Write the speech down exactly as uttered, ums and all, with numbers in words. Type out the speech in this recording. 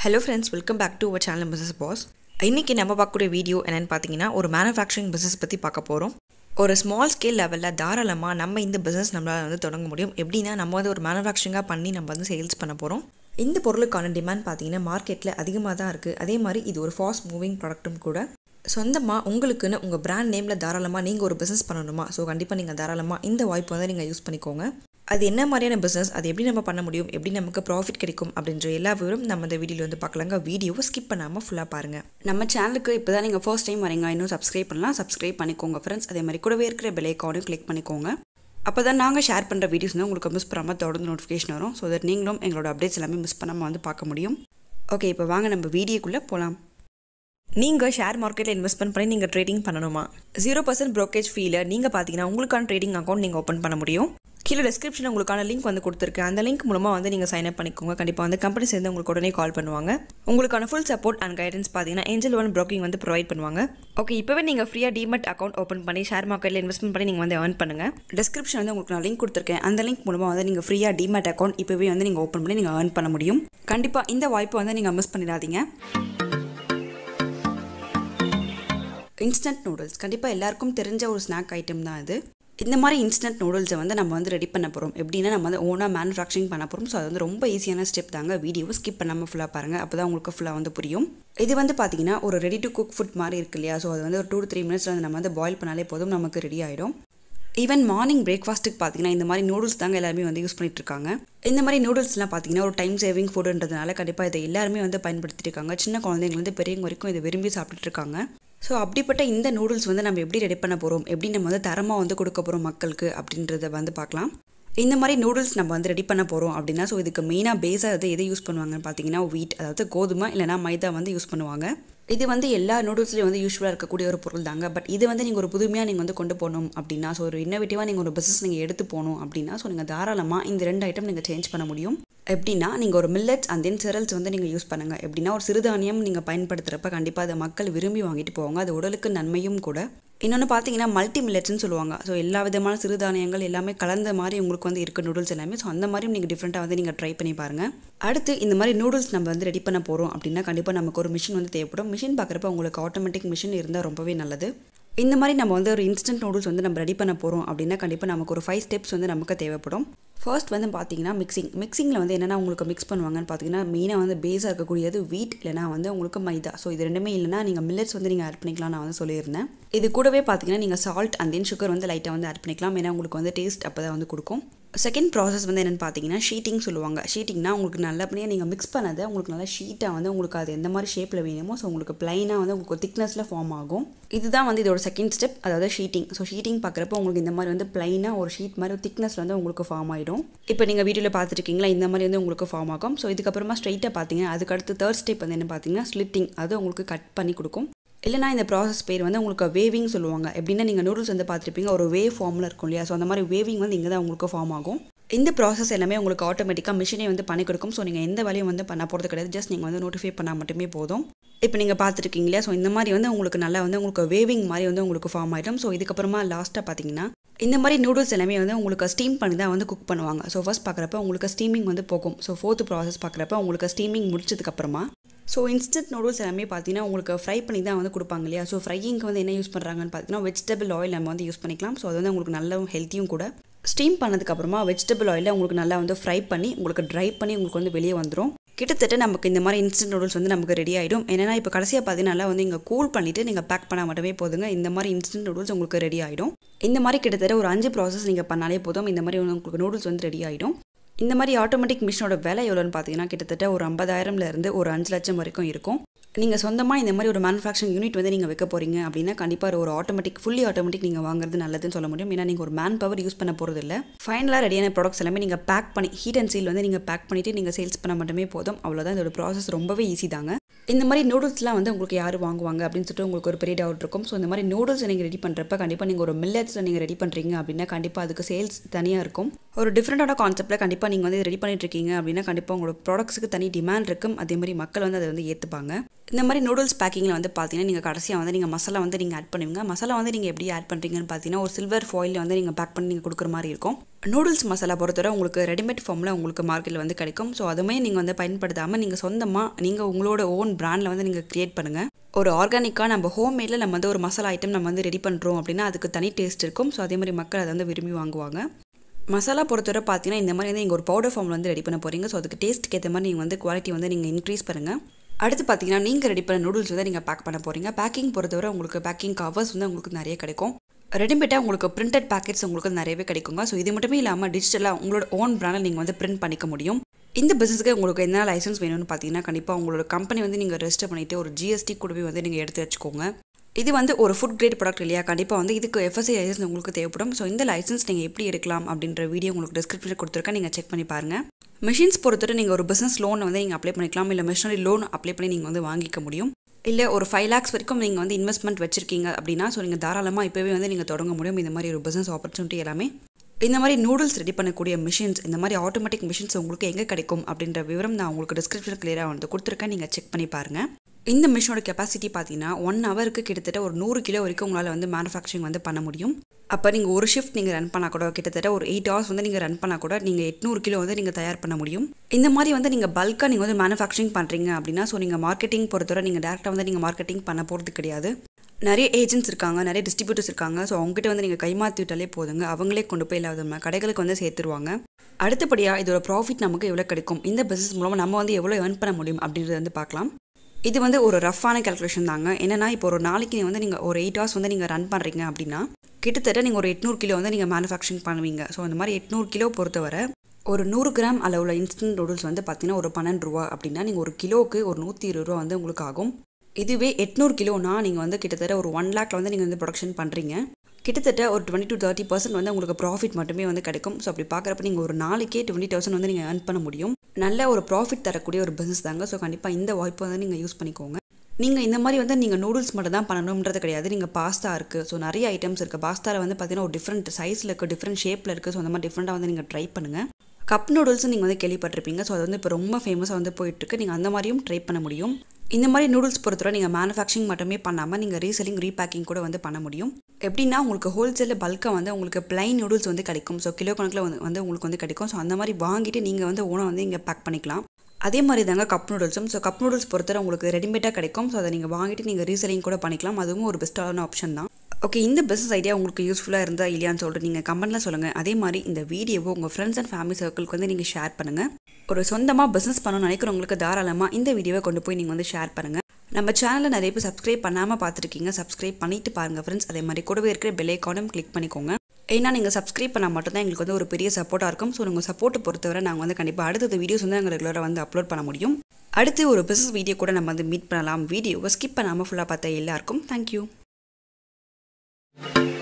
Hello friends, welcome back to our channel Business Boss. இன்னைக்கு நம்ம பார்க்கக்கூடிய வீடியோ என்னன்னு பார்த்தீங்கன்னா ஒரு மேனுஃபேக்சரிங் பிசினஸ் பத்தி பார்க்க போறோம். ஒரு ஸ்மால் ஸ்கேல் லெவல்ல தாராளமா நம்ம இந்த பிசினஸ் நம்மளால வந்து தொடங்க முடியும். எப்படின்னா நம்ம வந்து ஒரு மேனுஃபேக்சரிங்கா பண்ணி நம்ம வந்து சேல்ஸ் பண்ண போறோம். இந்த பொருளுக்கான டிமாண்ட் பார்த்தீங்கன்னா மார்க்கெட்ல அதிகமாக தான் இருக்கு. அதே மாதிரி இது ஒரு ஃபாஸ்ட் மூவிங் ப்ராடக்ட்டும் கூட. சொந்தமா உங்களுக்குன்னு உங்க பிராண்ட் நேம்ல தாராளமா நீங்க ஒரு பிசினஸ் பண்ணணுமா? சோ கண்டிப்பா நீங்க தாராளமா இந்த வாய்ப்பை வந்து நீங்க யூஸ் பண்ணிக்கோங்க. அது என்ன மாதிரியான பிசினஸ், அது எப்படி நம்ம பண்ண முடியும், எப்படி நமக்கு ப்ராஃபிட் கிடைக்கும் அப்படின்ற எல்லா விவரம் நம்ம இந்த வீடியோவில் வந்து பார்க்கலாங்க. வீடியோவை ஸ்கிப் பண்ணாமல் ஃபுல்லாக பாருங்கள். நம்ம சேனலுக்கு இப்போ தான் நீங்கள் ஃபர்ஸ்ட் டைம் வரீங்க, இன்னும் சப்ஸ்கிரைப் பண்ணலாம், சப்ஸ்கிரைப் பண்ணிக்கோங்க ஃப்ரெண்ட்ஸ். அதே மாதிரி கூடவே இருக்கிற பெல் ஐக்கானையும் கிளிக் பண்ணிக்கோங்க. அப்போ தான் நாங்கள் ஷேர் பண்ணுற வீடியோஸ் வந்து உங்களுக்கு மிஸ் பண்ணாமல் தொடர்ந்து நோட்டிஃபிகேஷன் வரும். ஸோ தட் நீங்களும் எங்களோட அப்டேட்ஸ் எல்லாமே மிஸ் பண்ணாமல் வந்து பார்க்க முடியும். ஓகே, இப்போ வாங்க நம்ம வீடியோக்குள்ளே போகலாம். நீங்கள் ஷேர் மார்க்கெட்டில் இன்வெஸ்ட்மெண்ட் பண்ணி நீங்கள் ட்ரேடிங் பண்ணணுமா? ஜீரோ பர்சன்ட் ப்ரோக்கேஜ் ஃபீல நீங்கள் பார்த்தீங்கன்னா உங்களுக்கான ட்ரேடிங் அக்கௌண்ட் நீங்கள் ஓப்பன் பண்ண முடியும். கீழே டிஸ்கிரிப்ஷனில் உங்களுக்கான லிங்க் வந்து கொடுத்துருக்கேன். அந்த லிங்க் மூலமாக வந்து நீங்கள் சைன் அப் பண்ணிக்கோங்க. கண்டிப்பாக வந்து கம்பெனி சேர்ந்து உங்களுக்கு உடனே கால் பண்ணுவாங்க. உங்களுக்கான ஃபுல் சப்போர்ட் அண்ட் கைடன்ஸ் பார்த்தீங்கன்னா ஏஞ்சல் ஒன் ப்ரோக்கிங் வந்து ப்ரொவைட் பண்ணுவாங்க. ஓகே, இப்போவே நீங்கள் ஃப்ரீயாக டிமெட் அக்கௌண்ட் ஓப்பன் பண்ணி ஷேர் மார்க்கெட்டில் இன்வெஸ்ட்மெண்ட் பண்ணி நீங்கள் வந்து ஏர்ன் பண்ணுங்கள். டிஸ்கிரிப்ஷன் வந்து உங்களுக்கு நான் லிங்க் கொடுத்துருக்கேன். அந்த லிங்க் மூலமாக வந்து நீங்கள் ஃப்ரீயாக டிமெட் அக்கௌண்ட் இப்போவே வந்து நீங்கள் ஓப்பன் பண்ணி நீங்கள் ஏர்ன் பண்ண முடியும். கண்டிப்பாக இந்த வாய்ப்பை வந்து நீங்கள் மிஸ் பண்ணிடாதீங்க. இன்ஸ்டன்ட் நூடுல்ஸ் கண்டிப்பாக எல்லாருக்கும் தெரிஞ்ச ஒரு ஸ்நாக் ஐட்டம் தான் இது. இந்த மாதிரி இன்ஸ்டன்ட் நூடுல்ஸை வந்து நம்ம வந்து ரெடி பண்ண போகிறோம். எப்படின்னா நம்ம வந்து ஓனாக மேனுஃபேக்சரிங் பண்ண போகிறோம். ஸோ அது வந்து ரொம்ப ஈஸியான ஸ்டெப் தாங்க. வீடியோவை ஸ்கிப் பண்ணாமல் ஃபுல்லாக பாருங்கள், அப்போ தான் உங்களுக்கு ஃபுல்லாக வந்து புரியும். இது வந்து பார்த்தீங்கன்னா ஒரு ரெடி டு குக் ஃபுட் மாதிரி இருக்கு இல்லையா? ஸோ அது வந்து ஒரு டூ டு த்ரீ மினிட்ஸில் வந்து நம்ம வந்து பாயில் பண்ணாலே போதும், நமக்கு ரெடி ஆகிடும். ஈவன் மார்னிங் பிரேக்ஃபாஸ்ட்டுக்கு பார்த்தீங்கன்னா இந்த மாதிரி நூடுல்ஸ் தாங்க எல்லாருமே வந்து யூஸ் பண்ணிட்டு இருக்காங்க. இந்த மாதிரி நூடுல்ஸ்லாம் பார்த்தீங்கன்னா ஒரு டைம் சேவிங் ஃபுட்டுன்றதுனால கண்டிப்பாக இதை எல்லாருமே வந்து பயன்படுத்திட்டு இருக்காங்க. சின்ன குழந்தைங்கலேருந்து பெரியவங்க வரைக்கும் இதை விரும்பி சாப்பிட்டுட்டு இருக்காங்க. ஸோ அப்படிப்பட்ட இந்த நூடுல்ஸ் வந்து நம்ம எப்படி ரெடி பண்ண போகிறோம், எப்படி நம்ம வந்து தரமாக வந்து கொடுக்க போகிறோம் மக்களுக்கு அப்படின்றத வந்து பார்க்கலாம். இந்த மாதிரி நூடுல்ஸ் நம்ம வந்து ரெடி பண்ண போகிறோம் அப்படின்னா ஸோ இதுக்கு மெயினாக பேஸாக வந்து எதை யூஸ் பண்ணுவாங்கன்னு பார்த்தீங்கன்னா வீட், அதாவது கோதுமை இல்லைனா மைதா வந்து யூஸ் பண்ணுவாங்க. இது வந்து எல்லா நூடுல்ஸ்லேயும் வந்து யூஸ்வலாக இருக்கக்கூடிய ஒரு பொருள் தாங்க. பட் இது வந்து நீங்கள் ஒரு புதுமையாக நீங்கள் வந்து கொண்டு போகணும் அப்படின்னா, ஸோ ஒரு இன்னோவேட்டிவாக நீங்கள் ஒரு பிஸ்னஸ் நீங்கள் எடுத்து போகணும் அப்படின்னா ஸோ நீங்கள் தாராளமாக இந்த ரெண்டு ஐட்டம் நீங்கள் சேஞ்ச் பண்ண முடியும். எப்படின்னா நீங்கள் ஒரு மில்லட்ஸ் அண்ட் தென் செரல்ஸ் வந்து நீங்கள் யூஸ் பண்ணுங்கள். எப்படின்னா ஒரு சிறுதானியம் நீங்கள் பயன்படுத்துகிறப்ப கண்டிப்பாக அதை மக்கள் விரும்பி வாங்கிட்டு போவாங்க. அது உடலுக்கு நன்மையும் கூட. இன்னொன்று பார்த்தீங்கன்னா மல்டி மில்லட்ஸ்னு சொல்லுவாங்க. ஸோ எல்லா விதமான சிறுதானியங்கள் எல்லாமே கலந்த மாதிரி உங்களுக்கு வந்து இருக்க நூடுல்ஸ் எல்லாமே. ஸோ அந்த மாதிரியும் நீங்கள் டிஃப்ரெண்ட்டாக வந்து நீங்கள் ட்ரை பண்ணி பாருங்கள். அடுத்து இந்த மாதிரி நூடுல்ஸ் நம்ம வந்து ரெடி பண்ண போகிறோம் அப்படின்னா கண்டிப்பாக நமக்கு ஒரு மிஷின் வந்து தேவைப்படும். மிஷின் பார்க்குறப்ப உங்களுக்கு ஆட்டோமேட்டிக் மிஷின் இருந்தால் ரொம்பவே நல்லது. இந்த மாதிரி நம்ம வந்து ஒரு இன்ஸ்டன்ட் நூடுல்ஸ் வந்து நம்ம ரெடி பண்ண போகிறோம் அப்படின்னா கண்டிப்பாக நமக்கு ஒரு ஃபைவ் ஸ்டெப்ஸ் வந்து நமக்கு தேவைப்படும். ஃபர்ஸ்ட் வந்து பார்த்தீங்கன்னா மிக்சிங். மிக்சிங்கில் வந்து என்னென்னா உங்களுக்கு மிக்ஸ் பண்ணுவாங்கன்னு பார்த்தீங்கன்னா மெயினாக வந்து பேஸாக இருக்கக்கூடியது வீட் இல்லைனா வந்து உங்களுக்கு மைதா. ஸோ இது ரெண்டுமே இல்லைனா நீங்கள் மில்லட்ஸ் வந்து நீங்கள் ஆட் பண்ணிக்கலாம், நான் வந்து சொல்லியிருந்தேன். இது கூடவே பார்த்தீங்கன்னா நீங்கள் சால்ட் அண்ட் தென் சுகர் வந்து லைட்டாக வந்து ஆட் பண்ணிக்கலாம். ஏன்னா உங்களுக்கு வந்து டேஸ்ட் அப்போ தான் வந்து கொடுக்கும். செகண்ட் ப்ராசஸ் வந்து என்னென்னு பார்த்தீங்கன்னா ஷீட்டிங் சொல்லுவாங்க. ஷீட்டிங்னா உங்களுக்கு நல்லபடியாக நீங்கள் மிக்ஸ் பண்ணதை உங்களுக்கு நல்லா ஷீட்டாக வந்து உங்களுக்கு அது எந்த மாதிரி ஷேப்பில் வேணுமோ ஸோ உங்களுக்கு ப்ளைனாக வந்து உங்களுக்கு திக்னஸில் ஃபார்ம் ஆகும். இதுதான் வந்து இதோட செகண்ட் ஸ்டெப், அதாவது ஷீட்டிங். ஸோ ஷீட்டிங் பார்க்குறப்போ உங்களுக்கு இந்த மாதிரி வந்து ப்ளைனாக ஒரு ஷீட் மாதிரி ஒரு திக்னஸில் வந்து உங்களுக்கு ஃபார்ம் ஆகிடும். இப்போ நீங்கள் வீடியோவில் பார்த்துருக்கீங்களா, இந்த மாதிரி வந்து உங்களுக்கு ஃபார்ம் ஆகும். ஸோ இதுக்கப்புறமா ஸ்ட்ரைட்டாக பார்த்தீங்கன்னா அதுக்கு அடுத்து தேர்ட் ஸ்டெப் வந்து என்ன பார்த்தீங்கன்னா ஸ்லிட்டிங். அது உங்களுக்கு கட் பண்ணி கொடுக்கும். இல்லைனா இந்த ப்ராசஸ் பேர் வந்து உங்களுக்கு வேவிங் சொல்லுவாங்க. எப்படின்னா நீங்கள் நூடுல்ஸ் வந்து பார்த்துருப்பீங்க ஒரு வேவ் ஃபார்மில் இருக்கும் இல்லையா? ஸோ அந்த மாதிரி வேவிங் வந்து இங்கே தான் உங்களுக்கு ஃபார்ம் ஆகும். இந்த ப்ராசஸ் எல்லாமே உங்களுக்கு ஆட்டோமேட்டிக்காக மிஷினே வந்து பண்ணி கொடுக்கும். ஸோ நீங்கள் எந்த வேலையும் வந்து பண்ண போகிறது கிடையாது. ஜஸ்ட் நீங்கள் வந்து நோட்டிஃபை பண்ணால் மட்டுமே போதும். இப்போ நீங்கள் பார்த்துருக்கீங்க இல்லையா? ஸோ இந்த மாதிரி வந்து உங்களுக்கு நல்லா வந்து உங்களுக்கு வேவிங் மாதிரி வந்து உங்களுக்கு ஃபார்ம் ஆகிடும். ஸோ இதுக்கப்புறமா லாஸ்ட்டாக பார்த்தீங்கன்னா இந்த மாதிரி நூடுல்ஸ் எல்லாமே வந்து உங்களுக்கு ஸ்டீம் பண்ணி தான் வந்து குக் பண்ணுவாங்க. ஸோ ஃபர்ஸ்ட் பார்க்குறப்ப உங்களுக்கு ஸ்டீமிங் வந்து போகும். ஸோ ஃபோர்த் ப்ராசஸ் பார்க்குறப்ப உங்களுக்கு ஸ்டீமிங் முடிச்சதுக்கப்புறமா ஸோ இன்ஸ்டன்ட் நூடுல்ஸ் எல்லாமே பார்த்தீங்கன்னா உங்களுக்கு ஃப்ரை பண்ணி தான் வந்து கொடுப்பாங்க இல்லையா? ஸோ ஃப்ரையிங்க்கு வந்து என்ன யூஸ் பண்ணுறாங்கன்னு பார்த்தீங்கன்னா வெஜிடபிள் ஆயில் நம்ம வந்து யூஸ் பண்ணிக்கலாம். ஸோ அது வந்து உங்களுக்கு நல்ல ஹெல்த்தியும் கூட. ஸ்டீம் பண்ணதுக்கப்புறமா வெஜிடபிள் ஆயிலில் உங்களுக்கு நல்லா வந்து ஃப்ரை பண்ணி உங்களுக்கு ட்ரை பண்ணி உங்களுக்கு வந்து வெளியே வந்துடும். கிட்டத்தட்ட நமக்கு இந்த மாதிரி இன்ஸ்டன்ட் நூடுல்ஸ் வந்து நமக்கு ரெடி ஆகிடும். ஏன்னா இப்போ கடைசியாக பார்த்தீங்கன்னா வந்து இங்கே கூல் பண்ணிவிட்டு நீங்கள் பேக் பண்ணால் மட்டுமே போதுங்க. இந்த மாதிரி இன்ஸ்டன்ட் நூடுல்ஸ் உங்களுக்கு ரெடி ஆகிடும். இந்த மாதிரி கிட்டத்தட்ட ஒரு அஞ்சு ப்ராசஸ் நீங்கள் பண்ணாலே போதும். இந்த மாதிரி உங்களுக்கு நூடுல்ஸ் வந்து ரெடி ஆகிடும். இந்த மாதிரி ஆட்டோமேட்டிக் மிஷினோட விலை எவ்வளோன்னு பார்த்தீங்கன்னா கிட்டத்தட்ட ஒரு ஐம்பதாயிரம்லேருந்து ஒரு அஞ்சு லட்சம் வரைக்கும் இருக்கும். நீங்கள் சொந்தமாக இந்த மாதிரி ஒரு மேனுஃபேக்சரிங் யூனிட் வந்து நீங்கள் வைக்க போகிறீங்க அப்படின்னா கண்டிப்பாக ஒரு ஆட்டோமேட்டிக் ஃபுல்லி ஆட்டோமேட்டிக் நீங்கள் வாங்குறது நல்லதுன்னு சொல்ல முடியும். ஏன்னா நீங்கள் ஒரு மேன் பவர் யூஸ் பண்ண போகிறது இல்லை. ஃபைனலாக ரெடியான ப்ராடக்ட்ஸ் எல்லாமே நீங்கள் பேக் பண்ணி ஹீட் அண்ட் சீல் வந்து நீங்கள் பேக் பண்ணிவிட்டு நீங்கள் சேல்ஸ் பண்ண மட்டுமே போதும். அவ்வளோதான். இதோட ப்ராசஸ் ரொம்பவே ஈஸி தாங்க. இந்த மாதிரி நூடுல்ஸ்லாம் வந்து உங்களுக்கு யார் வாங்குவாங்க அப்படின்னு சொல்லிட்டு உங்களுக்கு ஒரு பெரிய டவுட் இருக்கும். ஸோ இந்த மாதிரி நூடுல்ஸ் நீங்கள் ரெடி பண்ணுறப்ப கண்டிப்பாக நீங்கள் ஒரு மில்லட்ஸில் நீங்கள் ரெடி பண்ணுறீங்க அப்படின்னா கண்டிப்பாக அதுக்கு சேல்ஸ் தனியாக இருக்கும். ஒரு டிஃப்ரெண்டான கான்செப்ட்டில் கண்டிப்பாக நீங்கள் வந்து ரெடி பண்ணிட்டு இருக்கீங்க அப்படின்னா கண்டிப்பாக உங்களோட ப்ராடக்ட்ஸுக்கு தனி டிமாண்ட் இருக்கும். அதே மாதிரி மக்கள் வந்து அதை வந்து ஏற்றுப்பாங்க. இந்த மாதிரி நூடுல்ஸ் பேக்கிங்கில் வந்து பார்த்தீங்கன்னா நீங்கள் கடைசியாக வந்து நீங்கள் மசாலா வந்து நீங்கள் ஆட் பண்ணுவீங்க. மசாலா வந்து நீங்கள் எப்படி ஆட் பண்ணுறீங்கன்னு பார்த்தீங்கன்னா ஒரு சில்வர் ஃபாயிலில் வந்து நீங்கள் பேக் பண்ணி நீங்கள் கொடுக்குற மாதிரி இருக்கும். நூடுல்ஸ் மசாலா பொறுத்தவரை உங்களுக்கு ரெடிமேட் ஃபார்மில் உங்களுக்கு மார்க்கெட்டில் வந்து கிடைக்கும். ஸோ அதுவுமே நீங்கள் வந்து பயன்படுத்தாமல் நீங்கள் சொந்தமாக நீங்கள் உங்களோட ஓன் பிராண்டில் வந்து நீங்கள் க்ரியேட் பண்ணுங்கள். ஒரு ஆர்கானிக்காக நம்ம ஹோம்மேடில் நம்ம வந்து ஒரு மசாலா ஐட்டம் நம்ம வந்து ரெடி பண்ணுறோம் அப்படின்னா அதுக்கு தனி டேஸ்ட் இருக்கும். ஸோ அதே மாதிரி மக்கள் அதை வந்து விரும்பி வாங்குவாங்க. மசாலா பொறுத்தவரை பார்த்தீங்கன்னா இந்த மாதிரி வந்து நீங்கள் ஒரு பவுடர் ஃபார்மில் வந்து ரெடி பண்ண போகிறீங்க. ஸோ அதுக்கு டேஸ்ட்டுக்கு ஏற்ற மாதிரி நீங்கள் வந்து குவாலிட்டி வந்து நீங்கள் இன்க்ரீஸ் பண்ணுங்கள். அடுத்து பார்த்தீங்கன்னா நீங்கள் ரெடி பண்ண நூடுல்ஸ் வந்து நீங்கள் பேக் பண்ண போகிறீங்க. பேக்கிங் பொறுத்தவரை உங்களுக்கு பேக்கிங் கவர்ஸ் வந்து உங்களுக்கு நிறைய கிடைக்கும். ரெடிமேடாக உங்களுக்கு பிரிண்டட் பேக்கெட்ஸ் உங்களுக்கு நிறையவே கிடைக்குங்க. ஸோ இது மட்டுமே இல்லாமல் டிஜிட்டலாக உங்களோட ஓன் பிராண்டில் நீங்கள் வந்து பிரிண்ட் பண்ணிக்க முடியும். இந்த பிஸ்னஸ்க்கு உங்களுக்கு என்ன லைசன்ஸ் வேணும்னு பார்த்தீங்கன்னா கண்டிப்பாக உங்களோட கம்பெனி வந்து நீங்கள் ரெஜிஸ்டர் பண்ணிவிட்டு ஒரு ஜிஎஸ்டி கூடவே வந்து நீங்கள் எடுத்து வச்சுக்கோங்க. இது வந்து ஒரு ஃபுட் கிரேட் ப்ராடக்ட் இல்லையா, கண்டிப்பாக வந்து இதுக்கு எஃப்எஸ்ஐ லைசன்ஸ் உங்களுக்கு தேவைப்படும். ஸோ இந்த லைசன்ஸ் நீங்கள் எப்படி எடுக்கலாம் அப்படின்ற வீடியோ உங்களுக்கு டிஸ்கிரிப்ஷனில் கொடுத்துருக்கேன், நீங்கள் செக் பண்ணி பாருங்கள். மிஷின்ஸ் பொறுத்தவரை நீங்கள் ஒரு பிஸ்னஸ் லோன் வந்து நீங்கள் அப்ளை பண்ணிக்கலாம், இல்லை மிஷினரி லோன் அப்ளை பண்ணி நீங்கள் வந்து வாங்கிக்க முடியும். இல்லை ஒரு ஃபைவ் லேக்ஸ் வரைக்கும் நீங்கள் வந்து இன்வெஸ்ட்மெண்ட் வச்சிருக்கீங்க அப்படின்னா ஸோ நீங்கள் தாராளமாக இப்போவே வந்து நீங்கள் தொடங்க முடியும். இந்த மாதிரி ஒரு பிஸ்னஸ் ஆப்பர்ச்சுனிட்டி எல்லாமே இந்த மாதிரி நூடுல்ஸ் ரெடி பண்ணக்கூடிய மிஷின்ஸ், இந்த மாதிரி ஆட்டோமேட்டிக் மிஷின்ஸ் உங்களுக்கு எங்கே கிடைக்கும் அப்படின்ற விவரம் நான் உங்களுக்கு டிஸ்கிரிப்ஷன் கிளியராக வந்து கொடுத்துருக்கேன், நீங்கள் செக் பண்ணி பாருங்கள். இந்த மிஷினோட கெப்பாசிட்டி பார்த்தீங்கன்னா ஒன் ஹவருக்கு கிட்டத்தட்ட ஒரு நூறு கிலோ வரைக்கும் உங்களால் வந்து மேனுஃபேக்சரிங் வந்து பண்ண முடியும். அப்போ நீங்கள் ஒரு ஷிஃப்ட் நீங்கள் ரன் பண்ணால் கூட கிட்டத்தட்ட ஒரு எயிட் ஹவர்ஸ் வந்து நீங்கள் ரன் பண்ணால் கூட நீங்கள் எட்நூறு கிலோ வந்து நீங்கள் தயார் பண்ண முடியும். இந்த மாதிரி வந்து நீங்கள் பல்காக நீங்கள் வந்து மேனுஃபேக்சரிங் பண்ணுறீங்க அப்படின்னா ஸோ நீங்கள் மார்க்கெட்டிங் பொறுத்தவரை நீங்கள் டேரெக்டாக வந்து நீங்கள் மார்க்கெட்டிங் பண்ண போகிறது கிடையாது. நிறைய ஏஜென்ட்ஸ் இருக்காங்க, நிறைய டிஸ்ட்ரிபியூட்டர்ஸ் இருக்காங்க. ஸோ அவங்ககிட்ட வந்து நீங்கள் கைமாற்றி விட்டாலே போதுங்க, அவங்களே கொண்டு போய் இல்லாத கடைகளுக்கு வந்து சேர்த்துருவாங்க. அடுத்தபடியாக இதோட ப்ராஃபிட் நமக்கு எவ்வளோ கிடைக்கும், இந்த பிஸ்னஸ் மூலமாக நம்ம வந்து எவ்வளோ ஏர்ன் பண்ண முடியும் அப்படின்றத வந்து பார்க்கலாம். இது வந்து ஒரு ரஃப்பான கேல்குலேஷன் தாங்க. என்னன்னா இப்போ ஒரு நாளைக்கு வந்து நீங்கள் ஒரு எயிட் ஹவர்ஸ் வந்து நீங்கள் ரன் பண்ணுறீங்க அப்படின்னா கிட்டத்தட்ட நீங்கள் ஒரு எட்நூறு கிலோ வந்து நீங்கள் மேனுஃபேக்சரிங் பண்ணுவீங்க. ஸோ அந்த மாதிரி எட்நூறு கிலோ பொறுத்தவரை ஒரு நூறு கிராம் அளவில் இன்ஸ்டன்ட் நூடுல்ஸ் வந்து பார்த்தீங்கன்னா ஒரு பன்னெண்டு ரூபா அப்படின்னா நீங்கள் ஒரு கிலோவுக்கு ஒரு நூற்றி இருபது ரூபா வந்து உங்களுக்கு ஆகும். இதுவே எட்நூறு கிலோனா நீங்கள் வந்து கிட்டத்தட்ட ஒரு ஒன் லேக்கில் வந்து நீங்கள் வந்து ப்ரொடக்ஷன் பண்ணுறீங்க. கிட்டத்தட்ட ஒரு டுவெண்ட்டி டு தேர்ட்டி பர்சன்ட் வந்து உங்களுக்கு ப்ராஃபிட் மட்டுமே வந்து கிடைக்கும். ஸோ அப்படி பார்க்குறப்ப நீங்கள் ஒரு நாளைக்கே டுவெண்ட்டி தௌசண்ட் வந்து நீங்கள் ஏர்ன் பண்ண முடியும். நல்ல ஒரு ப்ராஃபிட் தரக்கூடிய ஒரு பிஸ்னஸ் தாங்க. ஸோ கண்டிப்பாக இந்த வாய்ப்பை வந்து நீங்கள் யூஸ் பண்ணிக்கோங்க. நீங்கள் இந்த மாதிரி வந்து நீங்கள் நூடுல்ஸ் மட்டும் தான் பண்ணணுன்றது கிடையாது. நீங்கள் பாஸ்தா இருக்குது, ஸோ நிறைய ஐட்டம்ஸ் இருக்குது. பாஸ்தாவில் வந்து பார்த்தீங்கன்னா ஒரு டிஃப்ரெண்ட் சைஸில் இருக்குது, டிஃப்ரெண்ட் ஷேப்பில் இருக்குது. ஸோ அந்த மாதிரி டிஃப்ரெண்ட்டாக வந்து நீங்கள் ட்ரை பண்ணுங்கள். கப் நூடுல்ஸ் நீங்கள் வந்து கேள்விப்பட்டிருப்பீங்க. ஸோ அது வந்து இப்போ ரொம்ப ஃபேமஸாக வந்து போயிட்டுருக்கு. நீங்கள் அந்த மாதிரியும் ட்ரை பண்ண முடியும். இந்த மாதிரி நூடுல்ஸ் பொறுத்தவரை நீங்கள் மேனுஃபேக்சரிங் மட்டுமே பண்ணாமல் நீங்கள் ரீசெல்லிங் ரீபேக்கிங் கூட வந்து பண்ண முடியும். எப்படின்னா உங்களுக்கு ஹோல்சேலில் பல்காக வந்து உங்களுக்கு பிளைன் நூடுல்ஸ் வந்து கிடைக்கும். ஸோ கிலோ கணக்கில் வந்து வந்து உங்களுக்கு வந்து கிடைக்கும். ஸோ அந்த மாதிரி வாங்கிட்டு நீங்கள் வந்து ஓனை வந்து இங்கே பேக் பண்ணிக்கலாம். அதே மாதிரி தாங்க கப் நூடுல்ஸும். ஸோ கப் நூடுல்ஸ் பொறுத்தவரை உங்களுக்கு ரெடிமேடாக கிடைக்கும். ஸோ அதை நீங்கள் வாங்கிட்டு நீங்கள் ரீசெல்லிங் கூட பண்ணிக்கலாம். அதுவும் ஒரு பெஸ்ட்டான ஆப்ஷன் தான். ஓகே, இந்த பிஸ்னஸ் ஐடியா உங்களுக்கு யூஸ்ஃபுல்லாக இருந்தால் இல்லையான்னு சொல்லிட்டு நீங்கள் கமெண்ட்டில் சொல்லுங்கள். அதே மாதிரி இந்த வீடியோவை உங்கள் ஃப்ரெண்ட்ஸ் அண்ட் ஃபேமிலி சர்க்கிளுக்கு வந்து நீங்கள் ஷேர் பண்ணுங்கள். ஒரு சொந்தமாக பிஸ்னஸ் பண்ணணும்னு நினைக்கிறவங்களுக்கு தாராளமாக இந்த வீடியோவை கொண்டு போய் நீங்கள் வந்து ஷேர் பண்ணுங்கள். நம்ம சேனலில் நிறைய பேர் சப்ஸ்கிரைப் பண்ணாமல் பார்த்துருக்கீங்க, சப்ஸ்கிரைப் பண்ணிட்டு பாருங்கள் ஃப்ரெண்ட்ஸ். அதே மாதிரி கூடவே இருக்கிற பெல் ஐகானும் கிளிக் பண்ணிக்கோங்க. ஏன்னா நீங்கள் சப்ஸ்கிரைப் பண்ணால் மட்டும்தான் எங்களுக்கு வந்து ஒரு பெரிய சப்போர்ட்டாக இருக்கும். ஸோ உங்கள் சப்போர்ட்டை பொறுத்தவரை நாங்கள் வந்து கண்டிப்பாக அடுத்த வீடியோஸ் வந்து நாங்கள் ரெகுலராக வந்து அப்லோட் பண்ண முடியும். அடுத்து ஒரு பிஸ்னஸ் வீடியோ கூட நம்ம வந்து மீட் பண்ணலாம். வீடியோவை ஸ்கிப் பண்ணாமல் ஃபுல்லாக பார்த்தா எல்லாருக்கும் தேங்க்யூ.